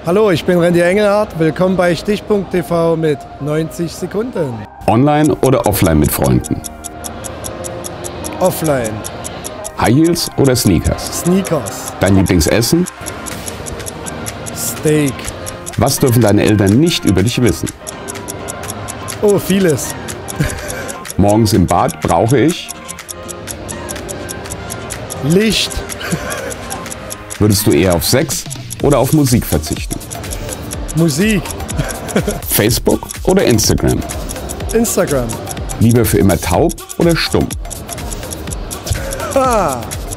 Hallo, ich bin Randy Engelhardt. Willkommen bei Stichpunkt TV mit 90 Sekunden. Online oder offline mit Freunden? Offline. High Heels oder Sneakers? Sneakers. Dein Lieblingsessen? Steak. Was dürfen deine Eltern nicht über dich wissen? Oh, vieles. Morgens im Bad brauche ich? Licht. Würdest du eher auf Sex oder auf Musik verzichten? Musik. Facebook oder Instagram? Instagram. Lieber für immer taub oder stumm? Ha.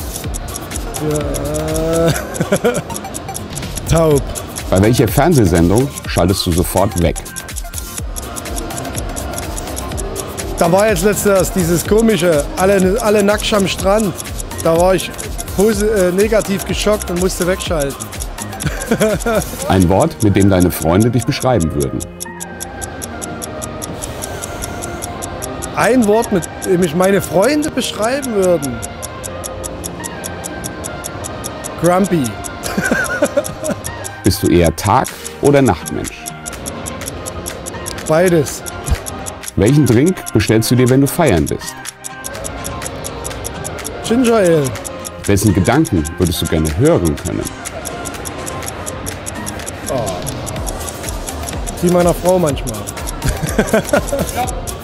Ja. Taub. Bei welcher Fernsehsendung schaltest du sofort weg? Da war jetzt letztens dieses komische, alle nackt am Strand. Da war ich negativ geschockt und musste wegschalten. Ein Wort, mit dem deine Freunde dich beschreiben würden. Ein Wort, mit dem mich meine Freunde beschreiben würden. Grumpy. Bist du eher Tag- oder Nachtmensch? Beides. Welchen Drink bestellst du dir, wenn du feiern bist? Ginger Ale. Wessen Gedanken würdest du gerne hören können? Die meiner Frau manchmal.